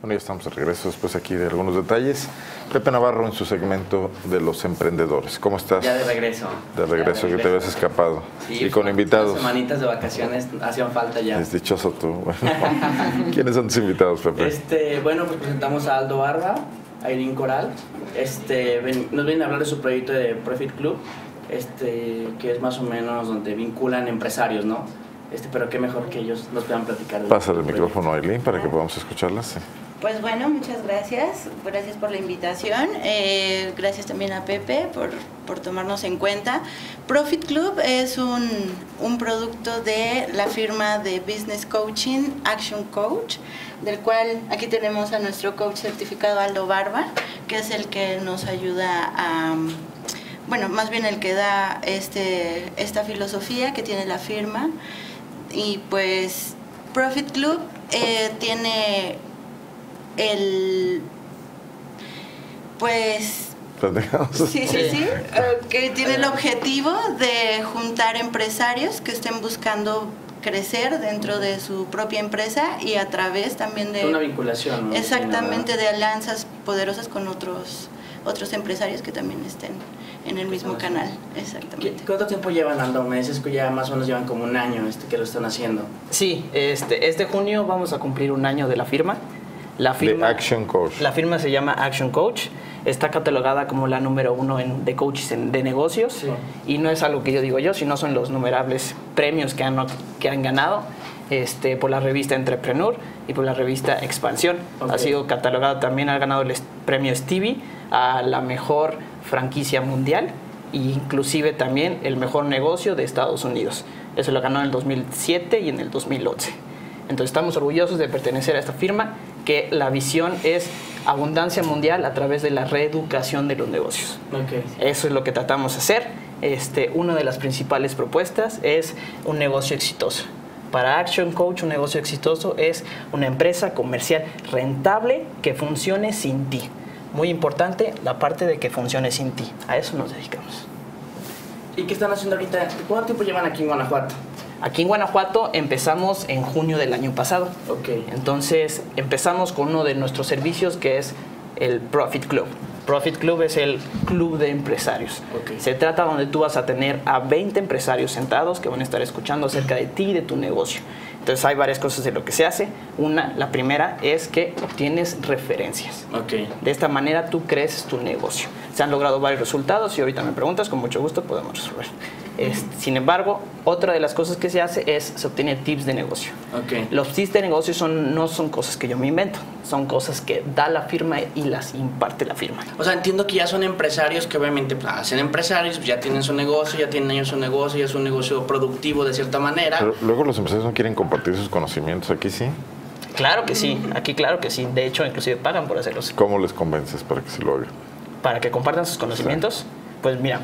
Bueno, ya estamos de regreso después aquí de algunos detalles. Pepe Navarro en su segmento de los emprendedores. ¿Cómo estás? Ya de regreso. De regreso, que te habías escapado. Sí, y con invitados. Semanitas de vacaciones hacían falta ya. Es dichoso tú. Bueno, ¿quiénes son tus invitados, Pepe? Bueno, pues presentamos a Aldo Barba, a Irene Coral. Nos vienen a hablar de su proyecto de Profit Club, que es más o menos donde vinculan empresarios, ¿no? Pero qué mejor que ellos nos puedan platicar. Pásale el micrófono a Aileen para que podamos escucharlas. Sí. Pues bueno, muchas gracias. Gracias por la invitación. Gracias también a Pepe por tomarnos en cuenta. Profit Club es un producto de la firma de Business Coaching Action Coach, del cual aquí tenemos a nuestro coach certificado Aldo Barba, que es el que nos ayuda a... Bueno, más bien el que da esta filosofía que tiene la firma. Y pues Profit Club tiene que tiene el objetivo de juntar empresarios que estén buscando crecer dentro de su propia empresa y a través también de una vinculación, ¿no? Exactamente, de alianzas poderosas con otros empresarios que también estén en el mismo canal. Exactamente. ¿Cuánto tiempo llevan, Aldo? Me dices que ya más o menos llevan como un año que lo están haciendo. Sí, este junio vamos a cumplir un año de la firma. La firma de Action Coach. La firma se llama Action Coach. Está catalogada como la número 1 de coaches de negocios. Sí. Y no es algo que yo digo yo, sino son los innumerables premios que han ganado por la revista Entrepreneur y por la revista Expansión. Okay. Ha sido catalogado también, ha ganado el premio Stevie a la mejor franquicia mundial e inclusive también el mejor negocio de Estados Unidos. Eso lo ganó en el 2007 y en el 2011. Entonces estamos orgullosos de pertenecer a esta firma, que la visión es abundancia mundial a través de la reeducación de los negocios. Okay. Eso es lo que tratamos de hacer. Una de las principales propuestas es un negocio exitoso. Para Action Coach, un negocio exitoso es una empresa comercial rentable que funcione sin ti. Muy importante la parte de que funcione sin ti. A eso nos dedicamos. ¿Y qué están haciendo ahorita? ¿Cuánto tiempo llevan aquí en Guanajuato? Aquí en Guanajuato empezamos en junio del año pasado. Okay. Entonces empezamos con uno de nuestros servicios, que es el Profit Club. Profit Club es el club de empresarios. Okay. Se trata donde tú vas a tener a 20 empresarios sentados que van a estar escuchando acerca de ti y de tu negocio. Entonces hay varias cosas de lo que se hace. La primera es que obtienes referencias. Okay. De esta manera tú creces tu negocio. Se han logrado varios resultados y ahorita me preguntas, con mucho gusto podemos resolver. Sin embargo, otra de las cosas que se hace es se obtiene tips de negocio. Okay. Los tips de negocio no son cosas que yo me invento, son cosas que da la firma y las imparte la firma. O sea, entiendo que ya son empresarios que obviamente hacen empresarios, ya tienen su negocio, ya tienen ellos su negocio, ya es un negocio productivo de cierta manera. Pero luego los empresarios no quieren compartir sus conocimientos, ¿aquí sí? Claro que sí, aquí claro que sí. De hecho, inclusive pagan por hacerlos. ¿Cómo les convences para que se lo hagan? Para que compartan sus conocimientos, sí. Pues mira,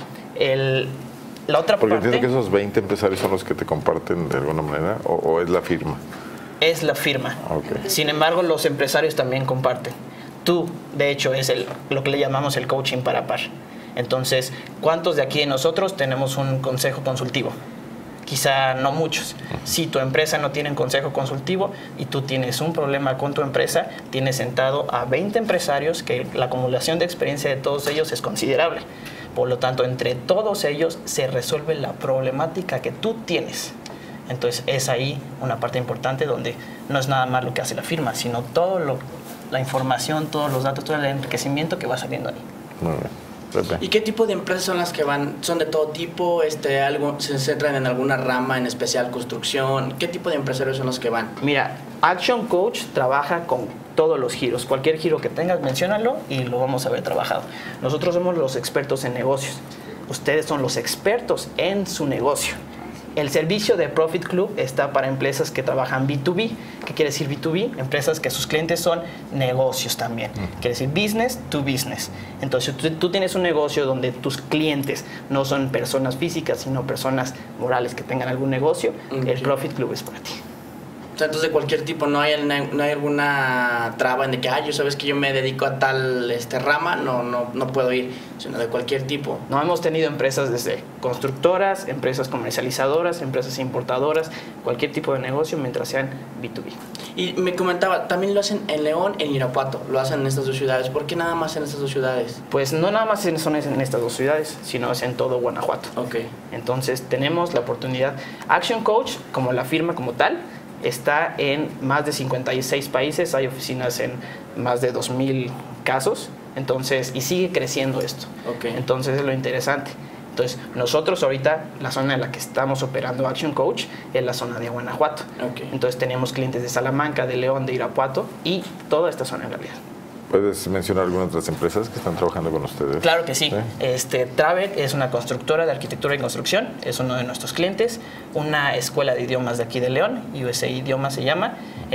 la otra porque parte... entiendo que esos 20 empresarios son los que te comparten de alguna manera, o es la firma. Es la firma. Okay. Sin embargo, los empresarios también comparten. Tú, de hecho, es lo que le llamamos el coaching para par. Entonces, ¿cuántos de aquí de nosotros tenemos un consejo consultivo? Quizá no muchos. Si tu empresa no tiene un consejo consultivo y tú tienes un problema con tu empresa, tienes sentado a 20 empresarios que la acumulación de experiencia de todos ellos es considerable. Por lo tanto, entre todos ellos se resuelve la problemática que tú tienes. Entonces, es ahí una parte importante donde no es nada más lo que hace la firma, sino la información, todos los datos, todo el enriquecimiento que va saliendo ahí. Muy bien. Pepe. ¿Y qué tipo de empresas son las que van? ¿Son de todo tipo? ¿Se centran en alguna rama en especial, construcción? ¿Qué tipo de empresarios son los que van? Mira, Action Coach trabaja con todos los giros. Cualquier giro que tengas, menciónalo y lo vamos a ver trabajado. Nosotros somos los expertos en negocios. Ustedes son los expertos en su negocio. El servicio de Profit Club está para empresas que trabajan B2B. ¿Qué quiere decir B2B? Empresas que sus clientes son negocios también. Quiere decir business to business. Entonces, tú tienes un negocio donde tus clientes no son personas físicas, sino personas morales que tengan algún negocio. Okay. El Profit Club es para ti. O sea, entonces de cualquier tipo, no hay alguna traba en de que, yo sabes que yo me dedico a tal rama, no puedo ir, sino de cualquier tipo. No, hemos tenido empresas desde constructoras, empresas comercializadoras, empresas importadoras, cualquier tipo de negocio mientras sean B2B. Y me comentaba, también lo hacen en León, en Irapuato, lo hacen en estas dos ciudades. ¿Por qué nada más en estas dos ciudades? Pues no nada más son en estas dos ciudades, sino es en todo Guanajuato. Ok. Entonces tenemos la oportunidad. Action Coach, como la firma como tal, está en más de 56 países, hay oficinas en más de 2,000 casos, entonces, y sigue creciendo esto. Okay. Entonces es lo interesante. Entonces, nosotros ahorita, la zona en la que estamos operando Action Coach es la zona de Guanajuato. Okay. Entonces tenemos clientes de Salamanca, de León, de Irapuato y toda esta zona en realidad. ¿Puedes mencionar algunas otras empresas que están trabajando con ustedes? Claro que sí. ¿Sí? Travec es una constructora de arquitectura y construcción, es uno de nuestros clientes. Una escuela de idiomas de aquí de León, USA Idiomas se llama,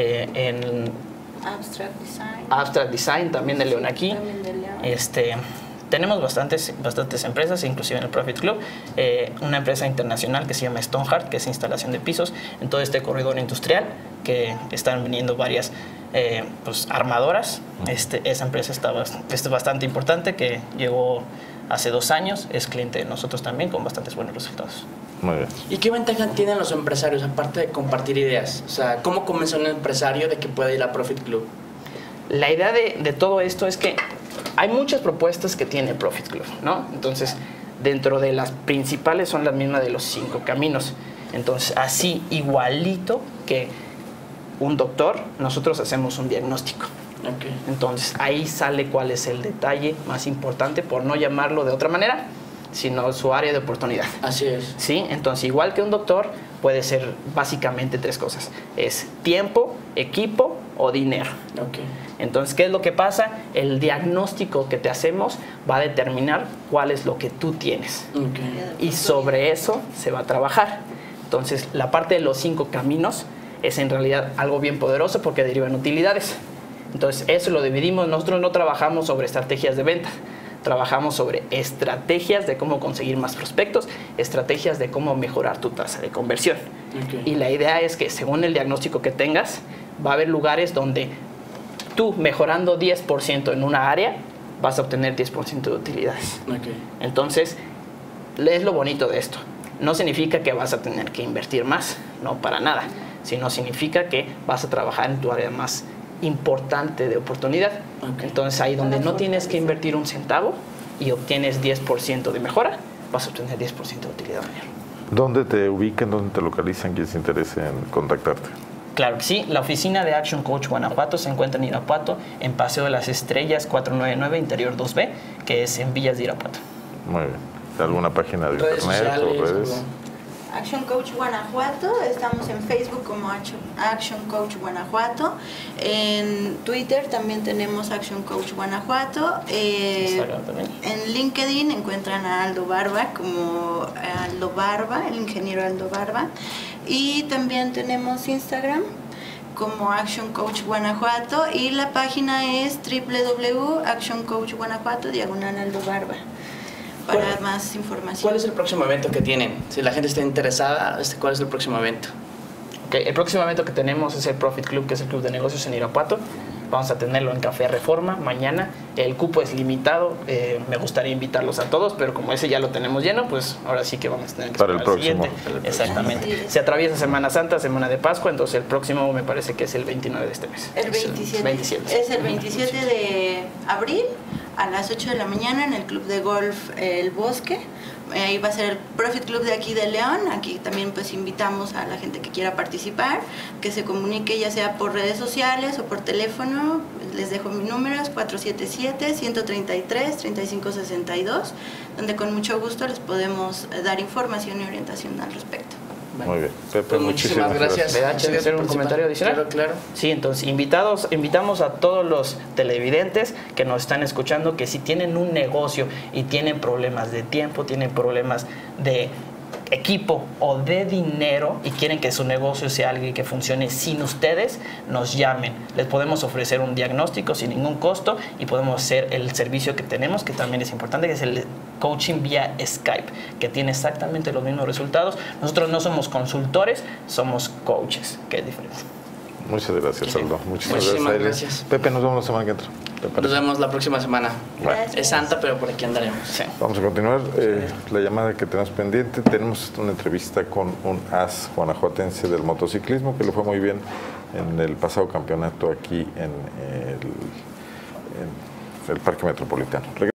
en Abstract Design. Abstract Design, también de León aquí. También de León. Tenemos bastantes empresas, inclusive en el Profit Club. Una empresa internacional que se llama Stoneheart, que es instalación de pisos en todo este corredor industrial, que están viniendo varias armadoras. Esa empresa es bastante importante, que llegó hace 2 años, es cliente de nosotros también, con bastantes buenos resultados. Muy bien. ¿Y qué ventaja tienen los empresarios, aparte de compartir ideas? O sea, ¿cómo convence a un empresario de que pueda ir a Profit Club? La idea de todo esto es que hay muchas propuestas que tiene Profit Club, ¿no? Entonces, dentro de las principales son las mismas de los 5 caminos. Entonces, así igualito que un doctor, nosotros hacemos un diagnóstico. Okay. Entonces, ahí sale cuál es el detalle más importante, por no llamarlo de otra manera, sino su área de oportunidad. Así es. ¿Sí? Entonces, igual que un doctor, puede ser básicamente 3 cosas. Es tiempo, equipo o dinero. Okay. Entonces, ¿qué es lo que pasa? El diagnóstico que te hacemos va a determinar cuál es lo que tú tienes. Okay. Y sobre eso se va a trabajar. Entonces, la parte de los 5 caminos es en realidad algo bien poderoso porque derivan utilidades. Entonces, eso lo dividimos. Nosotros no trabajamos sobre estrategias de venta. Trabajamos sobre estrategias de cómo conseguir más prospectos, estrategias de cómo mejorar tu tasa de conversión. Okay. Y la idea es que según el diagnóstico que tengas, va a haber lugares donde tú mejorando 10% en una área, vas a obtener 10% de utilidades. Okay. Entonces, es lo bonito de esto. No significa que vas a tener que invertir más, no para nada, sino significa que vas a trabajar en tu área más importante de oportunidad. Okay. Entonces, ahí donde no tienes que invertir un centavo y obtienes 10% de mejora, vas a obtener 10% de utilidad mayor. ¿Dónde te ubican, dónde te localizan, quien se interese en contactarte? Claro que sí, la oficina de Action Coach Guanajuato se encuentra en Irapuato, en Paseo de las Estrellas 499, Interior 2B, que es en Villas de Irapuato. Muy bien. ¿Alguna página de Redes internet sociales, o redes? Action Coach Guanajuato, estamos en Facebook como Action Coach Guanajuato, en Twitter también tenemos Action Coach Guanajuato, Instagram también. en LinkedIn encuentran a Aldo Barba como Aldo Barba, el ingeniero Aldo Barba, y también tenemos Instagram como Action Coach Guanajuato y la página es www.actioncoachguanajuato/Aldo Barba. Para más información. ¿Cuál es el próximo evento que tienen? Si la gente está interesada, ¿cuál es el próximo evento? Okay, el próximo evento que tenemos es el Profit Club, que es el club de negocios en Irapuato. Vamos a tenerlo en Café Reforma mañana. El cupo es limitado. Me gustaría invitarlos a todos, pero como ese ya lo tenemos lleno, pues ahora sí que vamos a tener que para esperar el próximo. siguiente. Exactamente. Sí. Se atraviesa Semana Santa, Semana de Pascua, entonces el próximo me parece que es el 29 de este mes. El 27. Es el 27 de abril a las 8 de la mañana en el Club de Golf El Bosque. Ahí va a ser el Profit Club de aquí de León. Aquí también pues invitamos a la gente que quiera participar, que se comunique ya sea por redes sociales o por teléfono. Les dejo mi número, es 477-133-3562, donde con mucho gusto les podemos dar información y orientación al respecto. Muy bien. Pepe, Pues muchísimas gracias. ¿Me da chance de hacer un Muchas comentario adicional? Claro, claro. Sí, entonces invitamos a todos los televidentes que nos están escuchando que si tienen un negocio y tienen problemas de tiempo, tienen problemas de equipo o de dinero y quieren que su negocio sea algo que funcione sin ustedes, nos llamen. Les podemos ofrecer un diagnóstico sin ningún costo y podemos hacer el servicio que tenemos, que también es importante, que es el coaching vía Skype, que tiene exactamente los mismos resultados. Nosotros no somos consultores, somos coaches, que es diferente. Muchas gracias, Sí. Aldo. Muchísimas Aire. gracias. Pepe, nos vemos la semana que entra. ¿Te Nos parece? vemos la próxima semana. Gracias. Es Santa, pero por aquí andaremos. Sí. Vamos a continuar. La llamada que tenemos pendiente. Tenemos una entrevista con un as guanajuatense del motociclismo que le fue muy bien en el pasado campeonato aquí en el Parque Metropolitano.